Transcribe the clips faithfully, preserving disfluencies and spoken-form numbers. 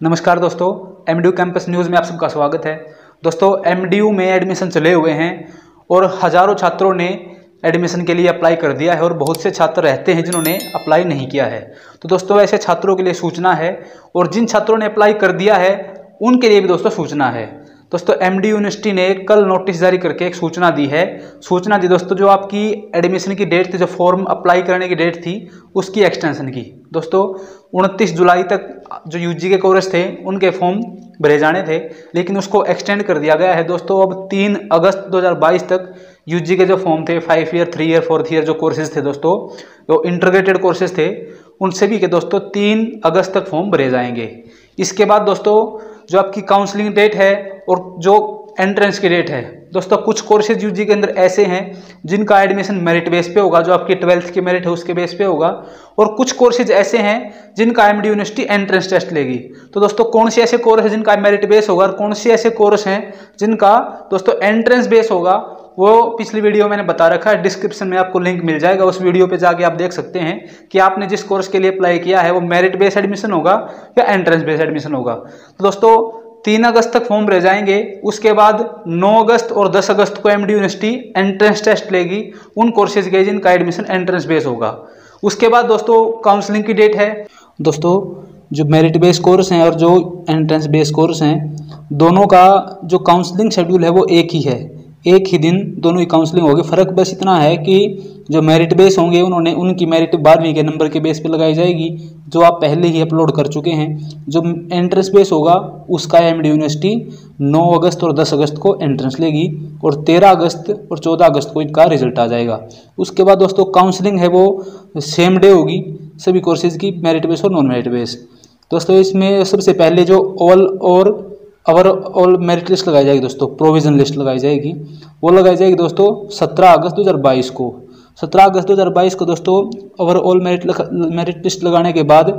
नमस्कार दोस्तों, MDU campus news में आप सबका स्वागत है। दोस्तों, एमडीयू में एडमिशन चले हुए हैं और हज़ारों छात्रों ने एडमिशन के लिए अप्लाई कर दिया है और बहुत से छात्र रहते हैं जिन्होंने अप्लाई नहीं किया है। तो दोस्तों, ऐसे छात्रों के लिए सूचना है और जिन छात्रों ने अप्लाई कर दिया है उनके लिए भी दोस्तों सूचना है। दोस्तों, एमडीयू यूनिवर्सिटी ने कल नोटिस जारी करके एक सूचना दी है। सूचना दी दोस्तों, जो आपकी एडमिशन की डेट थी, जो फॉर्म अप्लाई करने की डेट थी, उसकी एक्सटेंशन की। दोस्तों, उनतीस जुलाई तक जो यूजी के कोर्स थे उनके फॉर्म भरे जाने थे, लेकिन उसको एक्सटेंड कर दिया गया है। दोस्तों, अब तीन अगस्त दो हज़ार बाईस तक यूजी के जो फॉर्म थे, five year, three year, fourth year जो कोर्सेज थे दोस्तों, जो इंटीग्रेटेड कोर्सेज थे, उन सभी के दोस्तों तीन अगस्त तक फॉर्म भरे जाएंगे। इसके बाद दोस्तों, जो आपकी काउंसलिंग डेट है और जो एंट्रेंस की डेट है, दोस्तों कुछ कोर्सेज यूजी के अंदर ऐसे हैं जिनका एडमिशन मेरिट बेस पे होगा, जो आपकी ट्वेल्थ की मेरिट है उसके बेस पे होगा, और कुछ कोर्सेज ऐसे हैं जिनका एमडी यूनिवर्सिटी एंट्रेंस टेस्ट लेगी। तो दोस्तों, कौन से ऐसे कोर्स है जिनका मेरिट बेस होगा और कौन से ऐसे कोर्स हैं जिनका दोस्तों एंट्रेंस बेस होगा, वो पिछली वीडियो मैंने बता रखा है। डिस्क्रिप्शन में आपको लिंक मिल जाएगा, उस वीडियो पे जाके आप देख सकते हैं कि आपने जिस कोर्स के लिए अप्लाई किया है वो मेरिट बेस एडमिशन होगा या एंट्रेंस बेस एडमिशन होगा। तो दोस्तों, तीन अगस्त तक फॉर्म रह जाएंगे। उसके बाद नौ अगस्त और दस अगस्त को एमडी यूनिवर्सिटी एंट्रेंस टेस्ट लेगी उन कोर्सेज के जिनका एडमिशन एंट्रेंस बेस होगा। उसके बाद दोस्तों काउंसलिंग की डेट है। दोस्तों, जो मेरिट बेस कोर्स हैं और जो एंट्रेंस बेस कोर्स हैं, दोनों का जो काउंसलिंग शेड्यूल है वो एक ही है, एक ही दिन दोनों ही काउंसलिंग होगी। फ़र्क बस इतना है कि जो मेरिट बेस होंगे उन्होंने उनकी मेरिट बारहवीं के नंबर के बेस पे लगाई जाएगी, जो आप पहले ही अपलोड कर चुके हैं। जो एंट्रेंस बेस होगा उसका एमडी यूनिवर्सिटी नौ अगस्त और दस अगस्त को एंट्रेंस लेगी और तेरह अगस्त और चौदह अगस्त को इनका रिजल्ट आ जाएगा। उसके बाद दोस्तों काउंसलिंग है वो सेम डे होगी सभी कोर्सेज की, मेरिट बेस और नॉन मेरिट बेस। दोस्तों, इसमें सबसे पहले जो ऑल और अवर ऑल मेरिट लिस्ट लगाई जाएगी दोस्तों, प्रोविजन लिस्ट लगाई जाएगी, वो लगाई जाएगी दोस्तों सत्रह अगस्त दो हज़ार बाईस को। सत्रह अगस्त दो हज़ार बाईस को दोस्तों overall merit merit list लगाने के बाद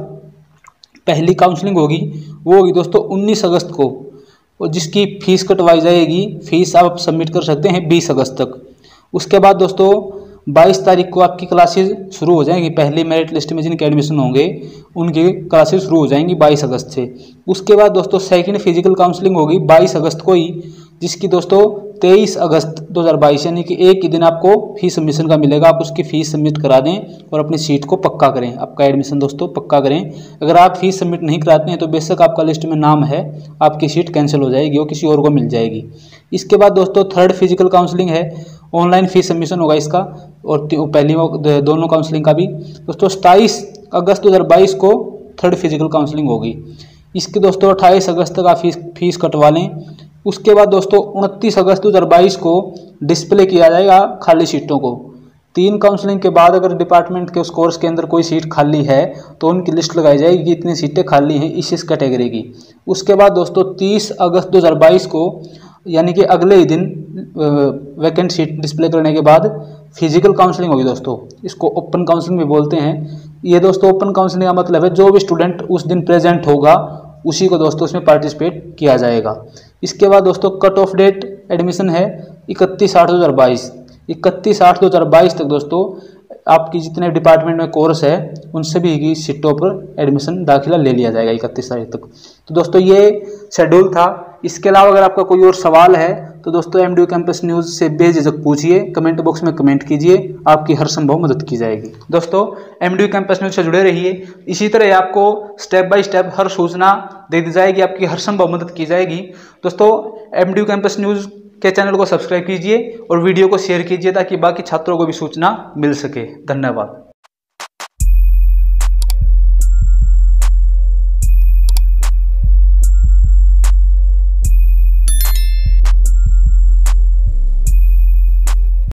पहली काउंसलिंग होगी, वो होगी दोस्तों उन्नीस अगस्त को, और जिसकी फ़ीस कटवाई जाएगी। फीस आप सबमिट कर सकते हैं बीस अगस्त तक। उसके बाद दोस्तों बाईस तारीख को आपकी क्लासेस शुरू हो जाएंगी। पहली मेरिट लिस्ट में जिनके एडमिशन होंगे उनकी क्लासेस शुरू हो जाएंगी बाईस अगस्त से। उसके बाद दोस्तों सेकंड फिजिकल काउंसलिंग होगी बाईस अगस्त को ही, जिसकी दोस्तों तेईस अगस्त दो हज़ार बाईस यानी कि एक ही दिन आपको फीस सबमिशन का मिलेगा। आप उसकी फ़ीस सबमिट करा दें और अपनी सीट को पक्का करें, आपका एडमिशन दोस्तों पक्का करें। अगर आप फीस सबमिट नहीं कराते हैं तो बेशक आपका लिस्ट में नाम है, आपकी सीट कैंसिल हो जाएगी और किसी और को मिल जाएगी। इसके बाद दोस्तों थर्ड फिजिकल काउंसलिंग है, ऑनलाइन फीस सबमिशन होगा इसका, और पहली दोनों काउंसलिंग का भी दोस्तों सत्ताईस अगस्त दो हज़ार बाईस को थर्ड फिजिकल काउंसलिंग होगी। इसके दोस्तों अट्ठाईस अगस्त तक आप फीस फीस कटवा लें। उसके बाद दोस्तों उनतीस अगस्त दो हज़ार बाईस को डिस्प्ले किया जाएगा खाली सीटों को। तीन काउंसलिंग के बाद अगर डिपार्टमेंट के उस कोर्स के अंदर कोई सीट खाली है तो उनकी लिस्ट लगाई जाएगी कि इतनी सीटें खाली हैं इस इस कैटेगरी की। उसके बाद दोस्तों तीस अगस्त दो हज़ार बाईस को यानी कि अगले ही दिन वैकेंट सीट डिस्प्ले करने के बाद फिजिकल काउंसलिंग होगी दोस्तों। इसको ओपन काउंसलिंग भी बोलते हैं। ये दोस्तों ओपन काउंसलिंग का मतलब है जो भी स्टूडेंट उस दिन प्रेजेंट होगा उसी को दोस्तों उसमें पार्टिसिपेट किया जाएगा। इसके बाद दोस्तों कट ऑफ डेट एडमिशन है इकतीस आठ दो हज़ार बाईस। इकतीस आठ दो हज़ार बाईस तक दोस्तों आपकी जितने डिपार्टमेंट में कोर्स है उन सभी की सीटों पर एडमिशन दाखिला ले लिया जाएगा इकतीस तारीख तक। तो दोस्तों ये शेड्यूल था। इसके अलावा अगर आपका कोई और सवाल है तो दोस्तों एमडीयू कैंपस न्यूज़ से बेझिझक पूछिए, कमेंट बॉक्स में कमेंट कीजिए, आपकी हर संभव मदद की जाएगी। दोस्तों, एमडीयू कैंपस न्यूज़ से जुड़े रहिए, इसी तरह आपको स्टेप बाय स्टेप हर सूचना दे दी जाएगी, आपकी हर संभव मदद की जाएगी। दोस्तों, एमडीयू कैंपस न्यूज़ के चैनल को सब्सक्राइब कीजिए और वीडियो को शेयर कीजिए ताकि बाकी छात्रों को भी सूचना मिल सके। धन्यवाद।